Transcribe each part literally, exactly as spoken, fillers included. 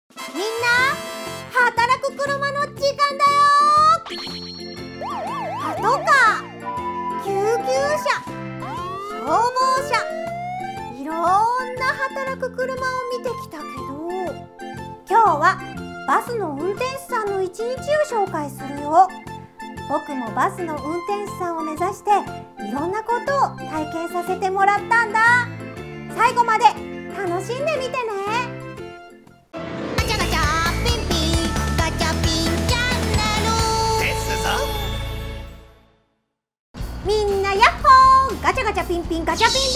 みんな、働く車の時間だよ。パトカー、救急車、消防車、いろんな働く車を見てきたけど、今日はバスの運転手さんの一日を紹介するよ。僕もバスの運転手さんを目指していろんなことを体験させてもらったんだ。最後まで楽しんでみてね。ガチャガチャピンピンガチャピンチャンネルですぞ。みんなヤッホー、ガチャガチャピンピンガチャピンです。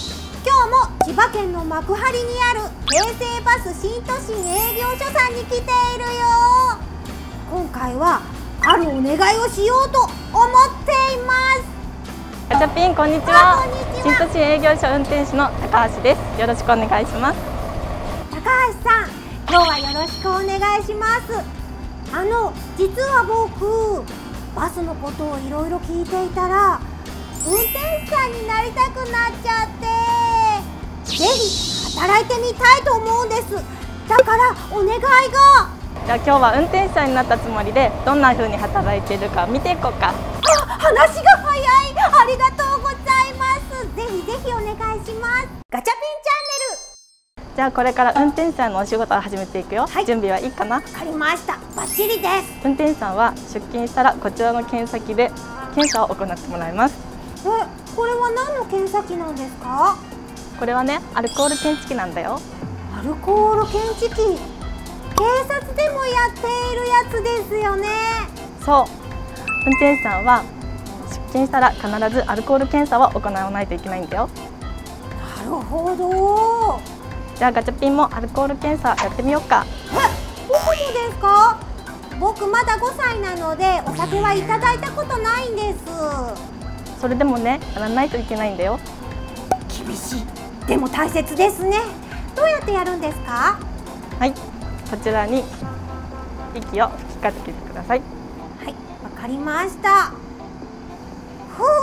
今日も千葉県の幕張にある京成バス新都心営業所さんに来ているよ。今回はあるお願いをしようと思っています。 ガチャピン、こんにちは。新都心営業所運転手の高橋です。よろしくお願いします。 高橋さん、今日はよろしくお願いします。あの実は僕、バスのことをいろいろ聞いていたら運転手さんになりたくなっちゃって、ぜひ働いてみたいと思うんです。だからお願いが。 じゃあ今日は運転手さんになったつもりでどんな風に働いているか見ていこうか。 あ、話が早い。ありがとうございます。ぜひぜひお願いします。ガチャピンチャンネル。 じゃあこれから運転手さんのお仕事を始めていくよ。はい、準備はいいかな？わかりました。バッチリです。 運転手さんは出勤したらこちらの検査機で検査を行ってもらいます。 え、これは何の検査機なんですか？ これはね、アルコール検知器なんだよ。 アルコール検知器。警察でもやっているやつですよね。 そう、運転手さんは出勤したら必ずアルコール検査を行わないといけないんだよ。 なるほど。 じゃあガチャピンもアルコール検査やってみようか。 え、僕もですか？僕まだごさいなのでお酒はいただいたことないんです。 それでもね、やらないといけないんだよ。 厳しい。でも大切ですね。どうやってやるんですか？ はい、こちらに息を吹きかけてください。 はい、わかりました。ふう。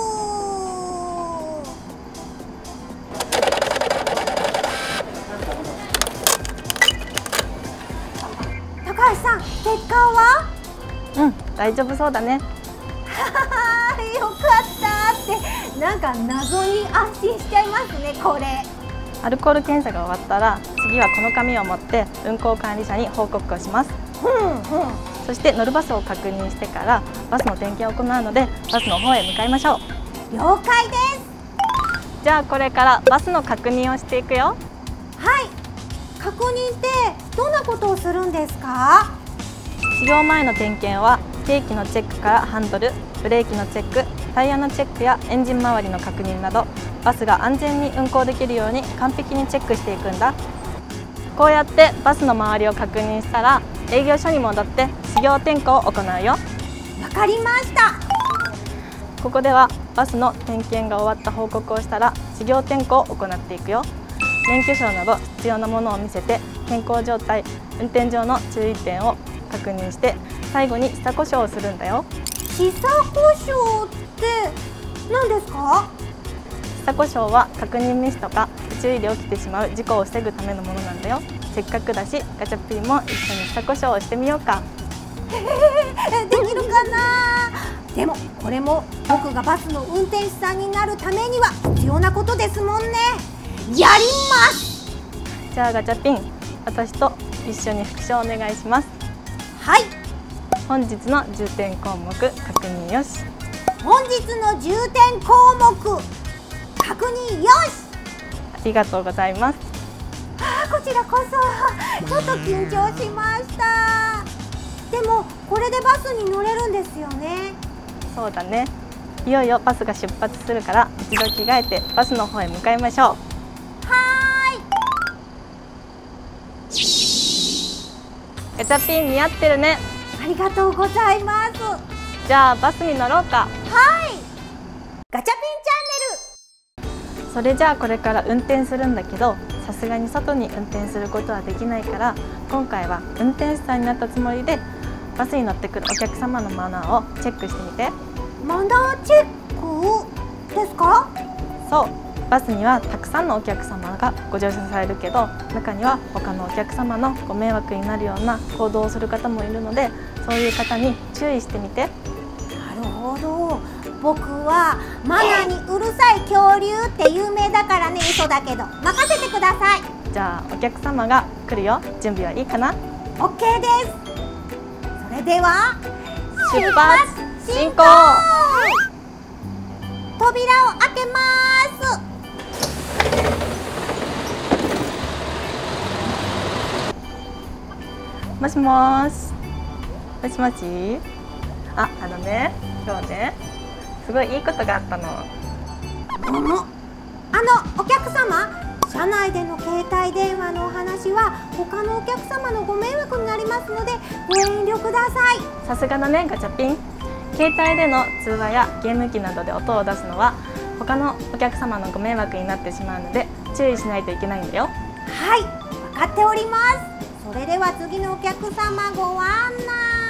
高橋さん、結果は？ うん、大丈夫そうだね。 よかったって、なんか謎に安心しちゃいますね、これ。 アルコール検査が終わったら、次はこの紙を持って運行管理者に報告をします。 うんうん。 そして乗るバスを確認してからバスの点検を行うので、バスの方へ向かいましょう。 了解です。 じゃあこれからバスの確認をしていくよ。 はい。確認してどんなことをするんですか？ 始業前の点検は計器のチェックからハンドル、ブレーキのチェック、タイヤのチェックやエンジン周りの確認など、バスが安全に運行できるように完璧にチェックしていくんだ。こうやってバスの周りを確認したら営業所に戻って始業点呼を行うよ。わかりました。 ここではバスの点検が終わった報告をしたら始業点呼を行っていくよ。免許証など必要なものを見せて健康状態、運転上の注意点を確認して最後に試作故障をするんだよ。 試作故障って何ですか？ 試作故障は確認ミスとか不注意で起きてしまう事故を防ぐためのものなんだよ。せっかくだしガチャピンも一緒に試作故障をしてみようか。 えー、できるかな？でもこれも僕がバスの運転手さんになるためには必要なことですもんね。やります。 じゃあガチャピン、私と一緒に復唱お願いします。 はい。 本日の重点項目確認よし。 本日の重点項目確認よし。 ありがとうございます。 あ、こちらこそちょっと緊張しました。でもこれでバスに乗れるんですよね。 そうだね。いよいよバスが出発するから一度着替えてバスの方へ向かいましょう。 はーい。 ガチャピン似合ってるね。 ありがとうございます。 じゃあバスに乗ろうか。 はい。ガチャピンチャンネル。 それじゃあこれから運転するんだけど、さすがに外に運転することはできないから、今回は運転手さんになったつもりでバスに乗ってくるお客様のマナーをチェックしてみて。 マナーチェックですか？ そう、 バスにはたくさんのお客様がご乗車されるけど、中には他のお客様のご迷惑になるような行動をする方もいるので、そういう方に注意してみて。 なるほど。僕はマナーにうるさい恐竜って有名だからね、嘘だけど任せてください。 じゃあお客様が来るよ。準備はいいかな？ オーケー です。それでは出発進行。 扉を開けます。 もしもーし。もしもし。あ、あのね、今日ね、すごいいいことがあったの。 どうも。あのお客様、車内での携帯電話のお話は他のお客様のご迷惑になりますのでご遠慮ください。 さすがだね、ガチャピン。携帯での通話やゲーム機などで音を出すのは他のお客様のご迷惑になってしまうので注意しないといけないんだよ。 はい、分かっております。それでは次のお客様ご案内。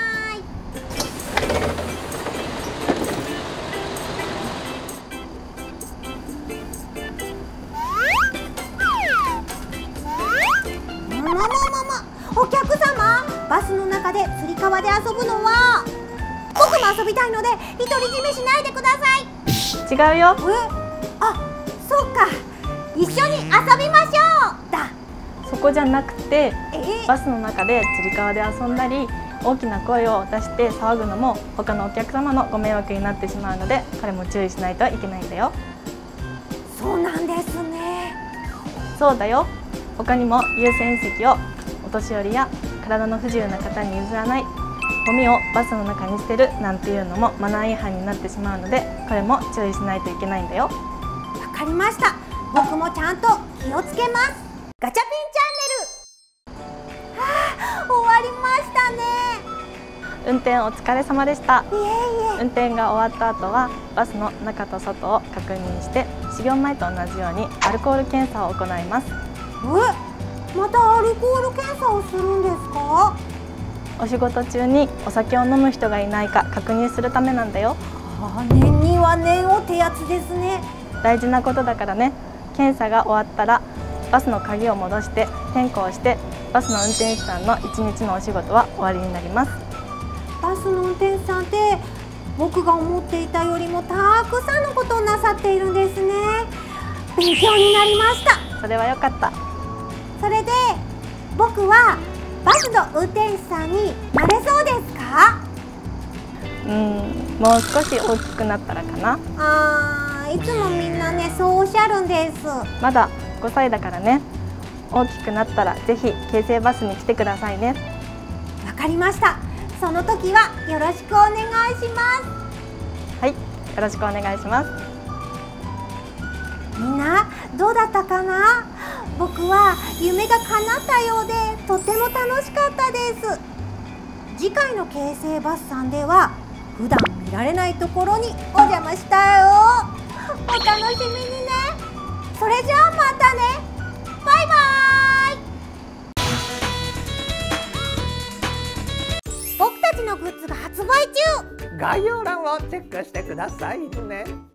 ももももも、お客様、バスの中でつり革で遊ぶのは僕も遊びたいので独り占めしないでください。 違うよ。 え、あ、そうか、一緒に遊びましょうだ。 そこじゃなくて、 えバスの中でつり革で遊んだり大きな声を出して騒ぐのも他のお客様のご迷惑になってしまうので、これも注意しないといけないんだよ。 そうなんですね。 そうだよ。他にも優先席をお年寄りや体の不自由な方に譲らない、ゴミをバスの中に捨てるなんていうのもマナー違反になってしまうので、これも注意しないといけないんだよ。 わかりました。僕もちゃんと気をつけます。ガチャピンチャンネル。はあ、終わりましたね。 運転お疲れ様でした。 いえいえ。 運転が終わった後はバスの中と外を確認して始業前と同じようにアルコール検査を行います。 え、またアルコール検査をするんですか？ お仕事中にお酒を飲む人がいないか確認するためなんだよ。 あ、念には念をってやつですね。 大事なことだからね。検査が終わったらバスの鍵を戻して点呼をしてバスの運転手さんの一日のお仕事は終わりになります。 バスの運転手さんって僕が思っていたよりもたくさんのことをなさっているんですね。勉強になりました。 それは良かった。 それで僕はバスの運転手さんになれそうですか？ うーん、もう少し大きくなったらかな。 あー、いつもみんなねそうおっしゃるんです。 まだごさいだからね。大きくなったらぜひ京成バスに来てくださいね。 わかりました。その時はよろしくお願いします。 はい、よろしくお願いします。 みんなどうだったかな？僕は夢が叶ったようでとても楽しかったです。次回の京成バスさんでは普段見られないところにお邪魔したよ。お楽しみにね。それじゃあまたね。バイバイ。僕たちのグッズが発売中。 概要欄をチェックしてくださいね。